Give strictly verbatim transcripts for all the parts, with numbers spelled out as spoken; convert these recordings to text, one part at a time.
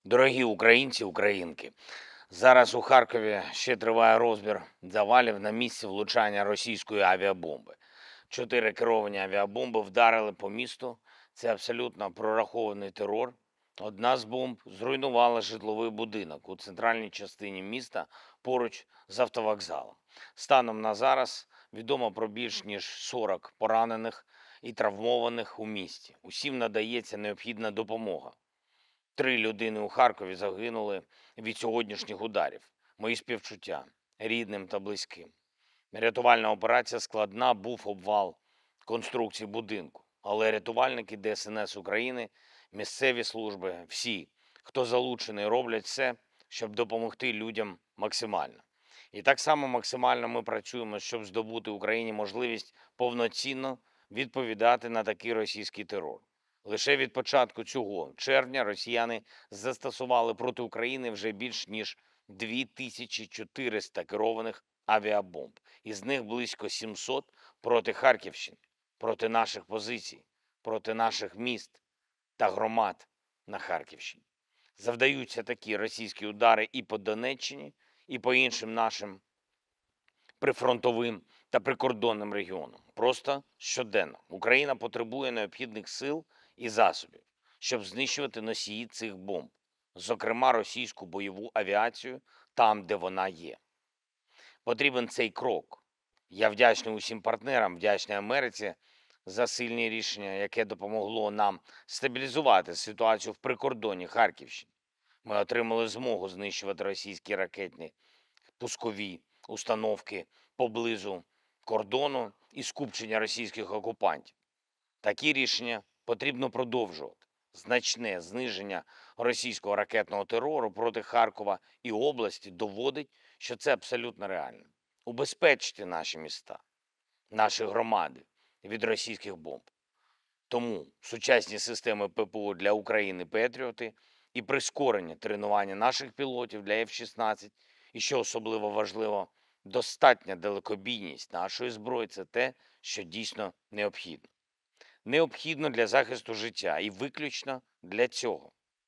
Дорогі українці, українки, зараз у Харкові ще триває розбір завалів на місці влучання російської авіабомби. Чотири керовані авіабомби вдарили по місту. Це абсолютно прорахований терор. Одна з бомб зруйнувала житловий будинок у центральній частині міста поруч з автовокзалом. Станом на зараз відомо про більш ніж сорок поранених і травмованих у місті. Усім надається необхідна допомога. Три людини у Харкові загинули від сьогоднішніх ударів. Мої співчуття рідним та близьким. Рятувальна операція складна, був обвал конструкції будинку. Але рятувальники Де Ес Ен Ес України, місцеві служби, всі, хто залучений, роблять все, щоб допомогти людям максимально. І так само максимально ми працюємо, щоб здобути Україні можливість повноцінно відповідати на такий російський терор. Лише від початку цього червня росіяни застосували проти України вже більш ніж дві тисячі чотириста керованих авіабомб. Із них близько сімсот проти Харківщини, проти наших позицій, проти наших міст та громад на Харківщині. Завдаються такі російські удари і по Донеччині, і по іншим нашим прифронтовим та прикордонним регіонам. Просто щоденно. Україна потребує необхідних сил і засобів, щоб знищувати носії цих бомб, зокрема російську бойову авіацію там, де вона є. Потрібен цей крок. Я вдячний усім партнерам, вдячний Америці за сильні рішення, яке допомогло нам стабілізувати ситуацію в прикордонні Харківщини. Ми отримали змогу знищувати російські ракетні пускові установки поблизу кордону і скупчення російських окупантів. Такі рішення потрібно продовжувати. Значне зниження російського ракетного терору проти Харкова і області доводить, що це абсолютно реально. Убезпечити наші міста, наші громади від російських бомб. Тому сучасні системи Пе Пе О для України «Петріоти» і прискорення тренування наших пілотів для Еф шістнадцять, і що особливо важливо, достатня далекобійність нашої зброї – це те, що дійсно необхідно. Необхідно для захисту життя і виключно для цього.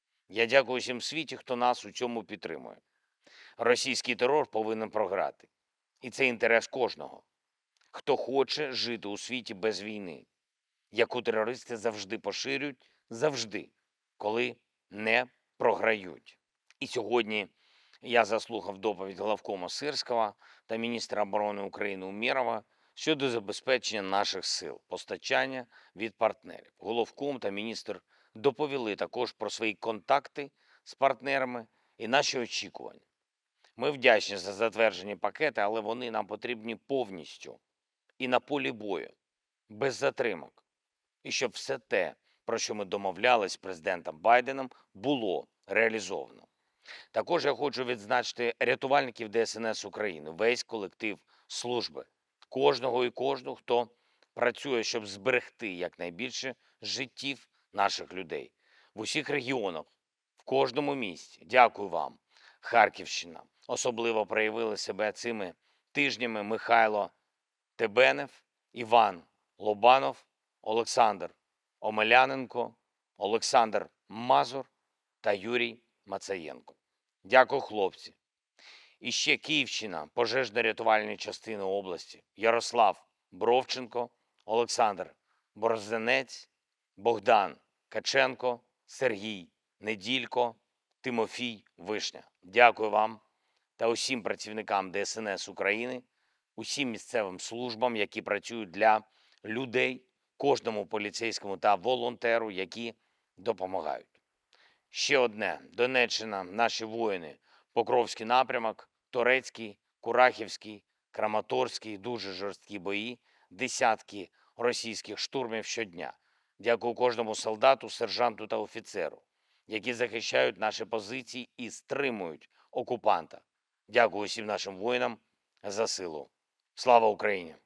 Я дякую всім світі, хто нас у цьому підтримує. Російський терор повинен програти. І це інтерес кожного, хто хоче жити у світі без війни, яку терористи завжди поширюють, завжди, коли не програють. І сьогодні я заслухав доповідь главкома Сирського та міністра оборони України Умєрова щодо забезпечення наших сил, постачання від партнерів. Головком та міністр доповіли також про свої контакти з партнерами і наші очікування. Ми вдячні за затверджені пакети, але вони нам потрібні повністю і на полі бою, без затримок. І щоб все те, про що ми домовлялись з президентом Байденом, було реалізовано. Також я хочу відзначити рятувальників Де Ес Ен Ес України, весь колектив служби, кожного і кожну, хто працює, щоб зберегти якнайбільше життів наших людей. В усіх регіонах, в кожному місті. Дякую вам, Харківщина. Особливо проявили себе цими тижнями Михайло Тебенев, Іван Лобанов, Олександр Омеляненко, Олександр Мазур та Юрій Мацаєнко. Дякую, хлопці. І ще Київщина, пожежно-рятувальні частини області, Ярослав Бровченко, Олександр Борзенець, Богдан Каченко, Сергій Неділько, Тимофій Вишня. Дякую вам та усім працівникам Де Ес Ен Ес України, усім місцевим службам, які працюють для людей, кожному поліцейському та волонтеру, які допомагають. Ще одне. Донеччина, наші воїни. Покровський напрямок, Торецький, Курахівський, Краматорський, дуже жорсткі бої, десятки російських штурмів щодня. Дякую кожному солдату, сержанту та офіцеру, які захищають наші позиції і стримують окупанта. Дякую всім нашим воїнам за силу. Слава Україні!